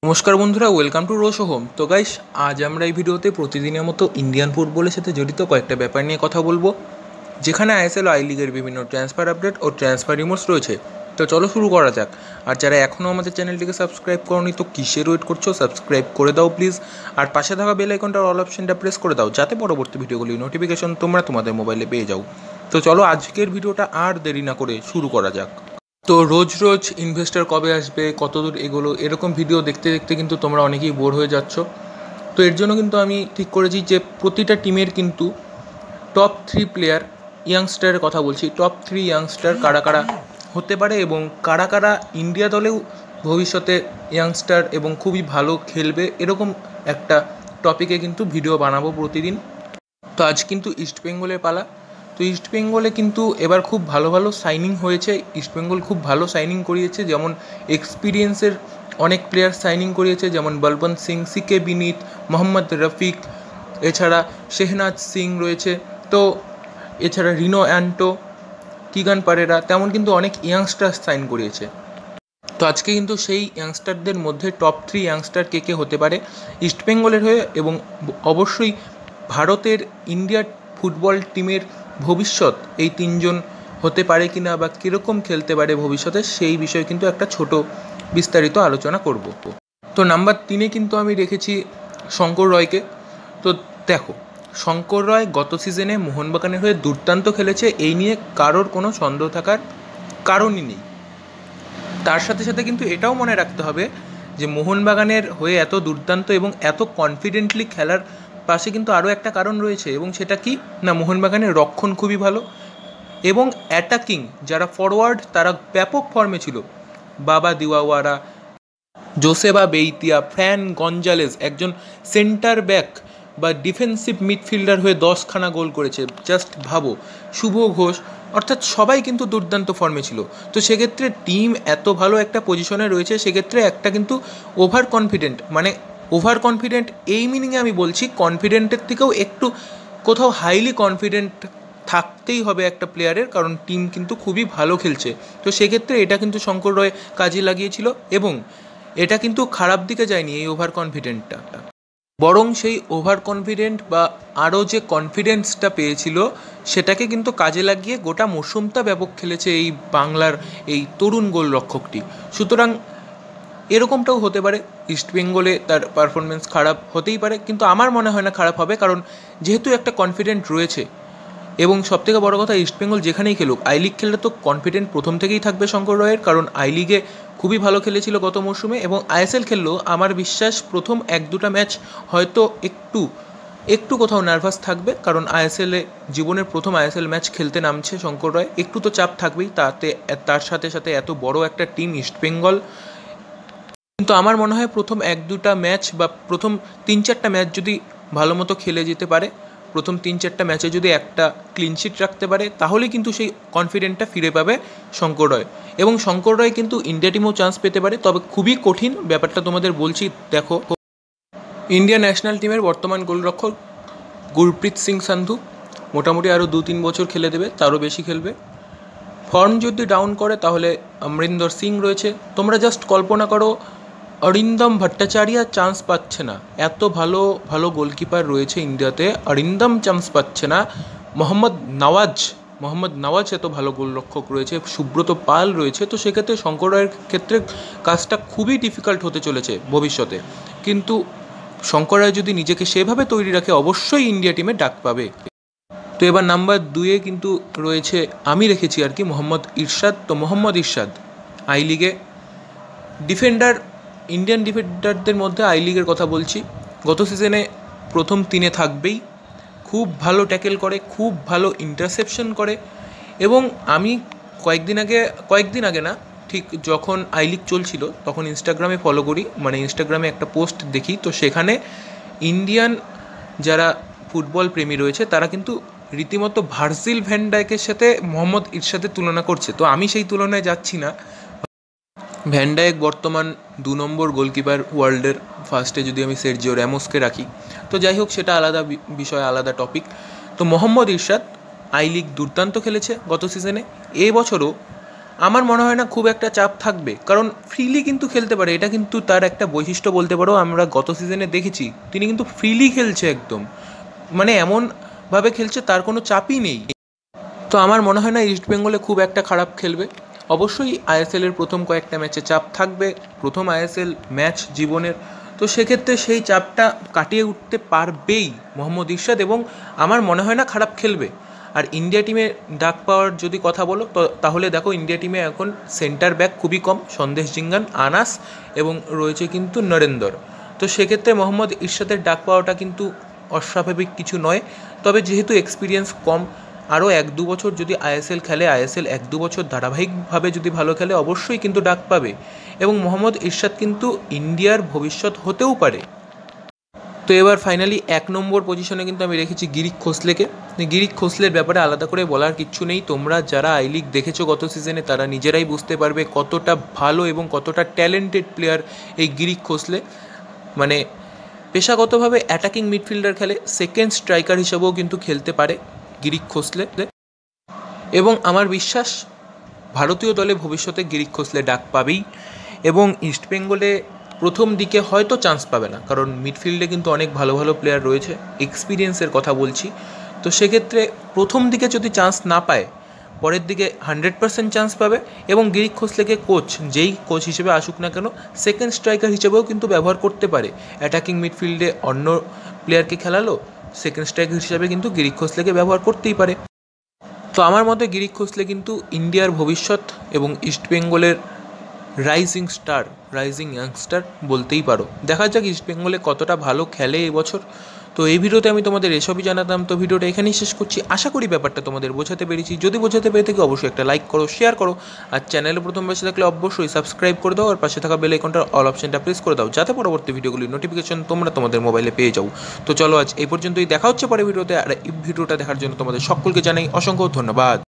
নমস্কার বন্ধুরা, welcome to রোশো হোম। তো গাইস, আজ আমরা এই ভিডিওতে প্রতিদিনের মতো ইন্ডিয়ান ফুটবলের সাথে জড়িত কয়েকটা ব্যাপার নিয়ে কথা বলবো, যেখানে আইএসএল ও আই লিগের বিভিন্ন ট্রান্সফার আপডেট ও ট্রান্সফার রিমোটস রয়েছে। তো চলো শুরু করা যাক। আর যারা এখনও আমাদের চ্যানেলটিকে সাবস্ক্রাইব করোনি, তো কিসের ওয়েট করছো? সাবস্ক্রাইব করে দাও প্লিজ। আর পাশে থাকা বেল আইকনটার অল অপশনটা প্রেস করে দাও, যাতে পরবর্তী ভিডিওগুলির নোটিফিকেশন তোমরা তোমাদের মোবাইলে পেয়ে যাও। তো চলো আজকের ভিডিওটা আর দেরি না করে শুরু করা যাক। তো রোজ রোজ ইনভেস্টর কবে আসবে, কতদূর এগোলো, এরকম ভিডিও দেখতে দেখতে কিন্তু তোমরা অনেকেই বোর হয়ে যাচ্ছ। তো এর জন্য কিন্তু আমি ঠিক করেছি যে প্রতিটা টিমের কিন্তু টপ 3 প্লেয়ার, ইয়াংস্টারের কথা বলছি, টপ 3 ইয়াংস্টার কারা কারা হতে পারে এবং কারা কারা ইন্ডিয়া দলেও ভবিষ্যতে ইয়াংস্টার এবং খুবই ভালো খেলবে, এরকম একটা টপিকে কিন্তু ভিডিও বানাবো প্রতিদিন। তো আজ কিন্তু ইস্টবেঙ্গলের পালা। তো ইস্টবেঙ্গলে কিন্তু এবার খুব ভালো ভালো সাইনিং হয়েছে। ইস্টবেঙ্গল খুব ভালো সাইনিং করিয়েছে, যেমন এক্সপিরিয়েন্সের অনেক প্লেয়ার সাইনিং করিয়েছে, যেমন বলবন্ত সিং, সিকে বিনীত, মোহাম্মদ রফিক, এছাড়া শেহনাজ সিং রয়েছে, তো এছাড়া রিনো অ্যান্টো, কিগান পারেরা, তেমন কিন্তু অনেক ইয়াংস্টার সাইন করিয়েছে। তো আজকে কিন্তু সেই ইয়াংস্টারদের মধ্যে টপ 3 ইয়াংস্টার কে কে হতে পারে ইস্টবেঙ্গলের হয়ে, এবং অবশ্যই ভারতের ইন্ডিয়ার ফুটবল টিমের ভবিষ্যৎ এই 3 জন হতে পারে কিনা বা কীরকম খেলতে পারে ভবিষ্যতে, সেই বিষয়ে কিন্তু একটা ছোট বিস্তারিত আলোচনা করব। তো নাম্বার 3-এ কিন্তু আমি রেখেছি শঙ্কর রয়কে। তো দেখো, শঙ্কর রয় গত সিজনে মোহনবাগানের হয়ে দুর্দান্ত খেলেছে, এই নিয়ে কারোর কোনো সন্দেহ থাকার কারণই নেই। তার সাথে সাথে কিন্তু এটাও মনে রাখতে হবে যে মোহনবাগানের হয়ে এত দুর্দান্ত এবং এত কনফিডেন্টলি খেলার পাশে কিন্তু আরও একটা কারণ রয়েছে, এবং সেটা কি না, মোহনবাগানের রক্ষণ খুবই ভালো এবং অ্যাটাকিং যারা ফরওয়ার্ড তারা ব্যাপক ফর্মে ছিল। Baba Diawara, Joseba Beitia, Fran Gonzalez, একজন সেন্টার ব্যাক বা ডিফেন্সিভ মিডফিল্ডার হয়ে 10খানা গোল করেছে, জাস্ট ভাবো। শুভ ঘোষ, অর্থাৎ সবাই কিন্তু দুর্দান্ত ফর্মে ছিল। তো সেক্ষেত্রে টিম এত ভালো একটা পজিশনে রয়েছে, সেক্ষেত্রে একটা কিন্তু ওভার কনফিডেন্ট এই মিনিংয়ে আমি বলছি, কনফিডেন্টের থেকেও একটু কোথাও হাইলি কনফিডেন্ট থাকতেই হবে একটা প্লেয়ারের, কারণ টিম কিন্তু খুবই ভালো খেলছে। তো সেক্ষেত্রে এটা কিন্তু শঙ্কর রয় কাজে লাগিয়েছিল, এবং এটা কিন্তু খারাপ দিকে যায়নি এই ওভার কনফিডেন্টটা, বরং সেই ওভার কনফিডেন্ট বা আরও যে কনফিডেন্সটা পেয়েছিল সেটাকে কিন্তু কাজে লাগিয়ে গোটা মরশুমটা ব্যাপক খেলেছে এই বাংলার এই তরুণ গোলরক্ষকটি। সুতরাং এরকমটাও হতে পারে, ইস্টবেঙ্গলে তার পারফরমেন্স খারাপ হতেই পারে, কিন্তু আমার মনে হয় না খারাপ হবে, কারণ যেহেতু একটা কনফিডেন্ট রয়েছে। এবং সবথেকে বড় কথা, ইস্টবেঙ্গল যেখানেই খেলুক, আই লিগ খেললে তো কনফিডেন্ট প্রথম থেকেই থাকবে শঙ্কর রয়ের, কারণ আই লিগে খুবই ভালো খেলেছিল গত মরশুমে, এবং আইএসএল খেললেও আমার বিশ্বাস প্রথম 1-2টা ম্যাচ হয়তো একটু কোথাও নার্ভাস থাকবে, কারণ আইএসএলে জীবনের প্রথম আইএসএল ম্যাচ খেলতে নামছে শঙ্কর রয়, একটু তো চাপ থাকবেই, তার সাথে সাথে এত বড় একটা টিম ইস্টবেঙ্গল। কিন্তু আমার মনে হয় প্রথম 1-2টা ম্যাচ বা প্রথম 3-4টা ম্যাচ যদি ভালো মতো খেলে যেতে পারে, প্রথম 3-4টা ম্যাচে যদি একটা ক্লিনশিট রাখতে পারে, তাহলেই কিন্তু সেই কনফিডেন্টটা ফিরে পাবে শঙ্কর রয়। এবং শঙ্কর রয় কিন্তু ইন্ডিয়া টিমেও চান্স পেতে পারে, তবে খুবই কঠিন ব্যাপারটা তোমাদের বলছি। দেখো, ইন্ডিয়া ন্যাশনাল টিমের বর্তমান গোলরক্ষক গুরপ্রীত সিং সান্ধু মোটামুটি আরও 2-3 বছর খেলে দেবে, তারও বেশি খেলবে। ফর্ম যদি ডাউন করে তাহলে অমরিন্দর সিং রয়েছে। তোমরা জাস্ট কল্পনা করো, অরিন্দম ভট্টাচার্য চান্স পাচ্ছে না, এত ভালো ভালো গোলকিপার রয়েছে ইন্ডিয়াতে, অরিন্দম চান্স পাচ্ছে না। মোহাম্মদ নওয়াজ এত ভালো গোলরক্ষক রয়েছে, সুব্রত পাল রয়েছে। তো সেক্ষেত্রে শঙ্কর রায়ের ক্ষেত্রে কাজটা খুবই ডিফিকাল্ট হতে চলেছে ভবিষ্যতে, কিন্তু শঙ্কর রায় যদি নিজেকে সেভাবে তৈরি রাখে, অবশ্যই ইন্ডিয়া টিমে ডাক পাবে। তো এবার নাম্বার 2-এ কিন্তু রয়েছে, আমি রেখেছি আর কি, মোহাম্মদ ইরশাদ। তো মোহাম্মদ ইরশাদ আই লিগে ডিফেন্ডার, ইন্ডিয়ান ডিফেন্ডারদের মধ্যে আই লিগের কথা বলছি, গত সিজনে প্রথম 3-এ থাকবেই। খুব ভালো ট্যাকেল করে, খুব ভালো ইন্টারসেপশন করে, এবং আমি কয়েকদিন আগে না, ঠিক যখন আই লিগ চলছিল তখন ইনস্টাগ্রামে ফলো করি, মানে ইনস্টাগ্রামে একটা পোস্ট দেখি, তো সেখানে ইন্ডিয়ান যারা ফুটবল প্রেমী রয়েছে তারা কিন্তু রীতিমতো ভার্জিল ভ্যান ডাইকের সাথে মোহাম্মদ ইরশাদের তুলনা করছে। তো আমি সেই তুলনায় যাচ্ছি না। ভ্যান ডাইক বর্তমান 2 নম্বর গোলকিপার ওয়ার্ল্ডের, ফার্স্টে যদি আমি সের্জিও র্যামোসকে রাখি। তো যাই হোক, সেটা আলাদা বিষয়, আলাদা টপিক। তো মোহাম্মদ ইরশাদ আই লিগ দুর্দান্ত খেলেছে গত সিজনে, এই বছরও আমার মনে হয় না খুব একটা চাপ থাকবে, কারণ ফ্রিলি কিন্তু খেলতে পারে, এটা কিন্তু তার একটা বৈশিষ্ট্য বলতে পারো। আমরা গত সিজনে দেখেছি তিনি কিন্তু ফ্রিলি খেলছে একদম, মানে এমনভাবে খেলছে তার কোনো চাপই নেই। তো আমার মনে হয় না ইস্টবেঙ্গলে খুব একটা খারাপ খেলবে। অবশ্যই আইএসএলের প্রথম কয়েকটা ম্যাচে চাপ থাকবে, প্রথম আইএসএল ম্যাচ জীবনের, তো সেক্ষেত্রে সেই চাপটা কাটিয়ে উঠতে পারবেই মোহাম্মদ ইরশাদ, এবং আমার মনে হয় না খারাপ খেলবে। আর ইন্ডিয়া টিমে ডাক পাওয়ার যদি কথা বলো তো তাহলে দেখো ইন্ডিয়া টিমে এখন সেন্টার ব্যাক খুবই কম, সন্দেশ জিঙ্গান, আনাস এবং রয়েছে কিন্তু নরেন্দর। তো সেক্ষেত্রে মোহাম্মদ ইরশাদের ডাক পাওয়াটা কিন্তু অস্বাভাবিক কিছু নয়। তবে যেহেতু এক্সপিরিয়েন্স কম, আরও 1-2 বছর যদি আইএসএল খেলে, আইএসএল 1-2 বছর ধারাবাহিকভাবে যদি ভালো খেলে অবশ্যই কিন্তু ডাক পাবে, এবং মোহাম্মদ ইরশাদ কিন্তু ইন্ডিয়ার ভবিষ্যৎ হতেও পারে। তো এবার ফাইনালি 1 নম্বর পজিশনে কিন্তু আমি রেখেছি গিরিক খোসলেকে। গিরিক খোসলের ব্যাপারে আলাদা করে বলার কিচ্ছু নেই, তোমরা যারা আই লিগ দেখেছো গত সিজনে তারা নিজেরাই বুঝতে পারবে কতটা ভালো এবং কতটা ট্যালেন্টেড প্লেয়ার এই গিরিক খোসলে। মানে পেশাগতভাবে অ্যাটাকিং মিডফিল্ডার খেলে, সেকেন্ড স্ট্রাইকার হিসেবেও কিন্তু খেলতে পারে গিরিক খোসলে, এবং আমার বিশ্বাস ভারতীয় দলে ভবিষ্যতে গিরিক খোসলে ডাক পাবেই। এবং ইস্টবেঙ্গলে প্রথম দিকে হয়তো চান্স পাবে না, কারণ মিডফিল্ডে কিন্তু অনেক ভালো ভালো প্লেয়ার রয়েছে, এক্সপিরিয়েন্সের কথা বলছি। তো সেক্ষেত্রে প্রথম দিকে যদি চান্স না পায়, পরের দিকে 100% চান্স পাবে। এবং গিরিক খোসলেকে কোচ যেই কোচ হিসেবে আসুক না কেন, সেকেন্ড স্ট্রাইকার হিসেবেও কিন্তু ব্যবহার করতে পারে। অ্যাটাকিং মিডফিল্ডে অন্য প্লেয়ারকে খেলালো, সেকেন্ড স্ট্রাইকার হিসেবে কিন্তু গিরিক খোসলেকে ব্যবহার করতেই পারে। তো আমার মতে গিরিক খোসলে কিন্তু ইন্ডিয়ার ভবিষ্যৎ এবং ইস্টবেঙ্গলের রাইজিং স্টার, রাইজিং ইয়াংস্টার বলতেই পারো। দেখা যাক ইস্টবেঙ্গলে কতটা ভালো খেলে এবছর। তো এই ভিডিওতে আমি তোমাদের এসবই জানাতাম। তো ভিডিওটা এখানেই শেষ করছি, আশা করি ব্যাপারটা তোমাদের বোঝাতে পেরেছি। যদি বোঝাতে পেরে থাকি অবশ্যই একটা লাইক করো, শেয়ার করো, আর চ্যানেলে প্রথম বেশি থাকলে অবশ্যই সাবস্ক্রাইব করে দাও, আর পাশে থাকা বেল আইকনটার অল অপশনটা প্রেস করে দাও, যাতে পরবর্তী ভিডিওগুলির নোটিফিকেশন তোমরা তোমাদের মোবাইলে পেয়ে যাও। তো চলো আজ এই পর্যন্তই, দেখা হচ্ছে পরে ভিডিওতে। আর এই ভিডিওটা দেখার জন্য তোমাদের সকলকে জানাই অসংখ্য ধন্যবাদ।